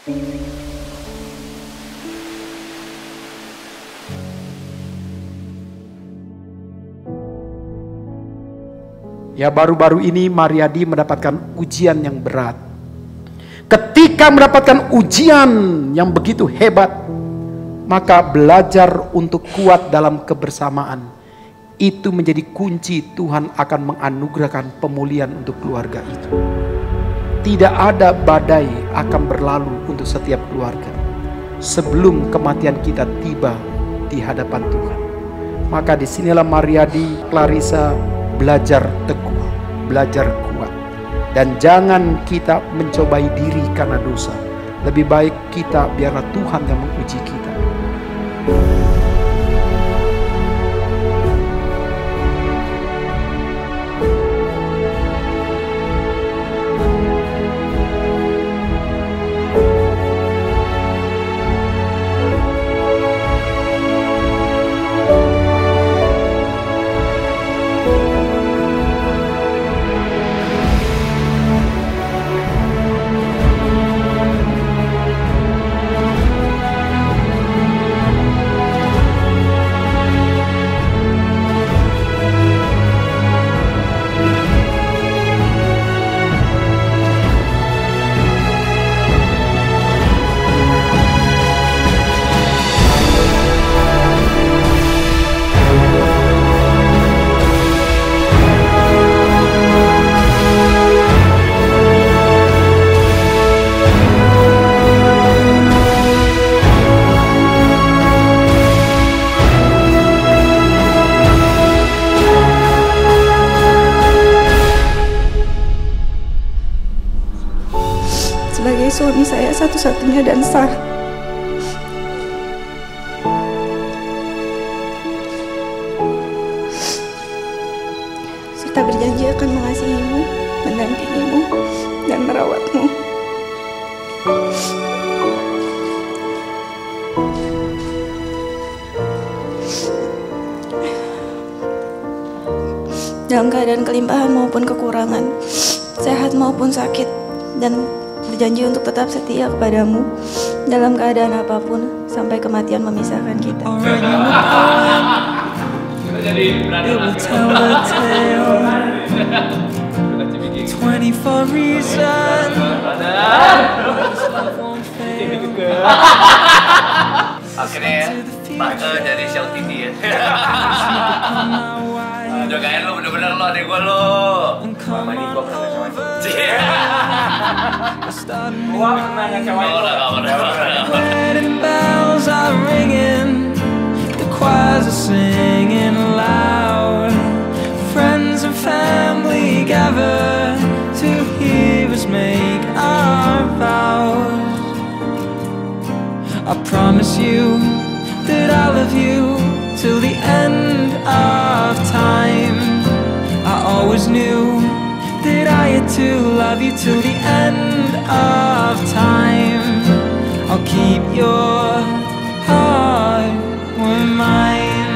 Ya, baru-baru ini Mariadi mendapatkan ujian yang berat. Ketika mendapatkan ujian yang begitu hebat, maka belajar untuk kuat dalam kebersamaan itu menjadi kunci. Tuhan akan menganugerahkan pemulihan untuk keluarga itu. Tidak ada badai akan berlalu untuk setiap keluarga sebelum kematian kita tiba di hadapan Tuhan. Maka disinilah Mariadi, Clarissa belajar teguh, belajar kuat. Dan jangan kita mencobai diri karena dosa. Lebih baik kita biarlah Tuhan yang menguji kita. Sebagai suami saya satu-satunya dan sah, serta berjanji akan mengasihimu, mendampingimu, dan merawatmu. Dalam keadaan kelimpahan maupun kekurangan, sehat maupun sakit, dan berjanji untuk tetap setia kepadamu dalam keadaan apapun sampai kematian memisahkan kita. Akhirnya dari Shell TV ya. Jagain lo bener-bener lo, adek gue lo. Mama ini gue pernah sama dia. Gua pernah sama Wedding bells are ringing, the choirs are singing loud. Friends and family gather to hear us make our vows. I promise you that I love you till the end of time. I always knew that I had to love you till the end of time. I'll keep your heart with mine.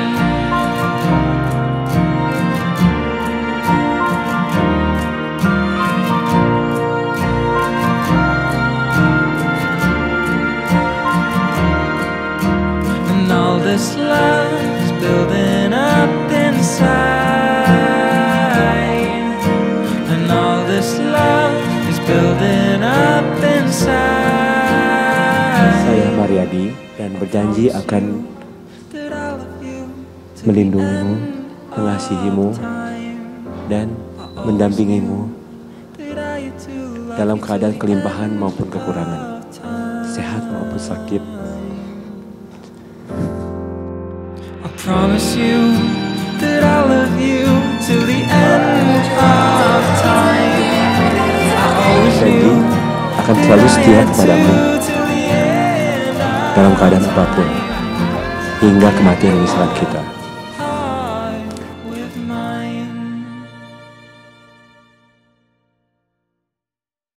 And all this love's building up inside. Saya Mariadi dan berjanji akan melindungimu, mengasihimu, dan mendampingimu dalam keadaan kelimpahan maupun kekurangan, sehat maupun sakit. I promise you that I love you till the end of time. Janji akan selalu setia kepadamu dalam keadaan apapun hingga kematian memisahkan kita.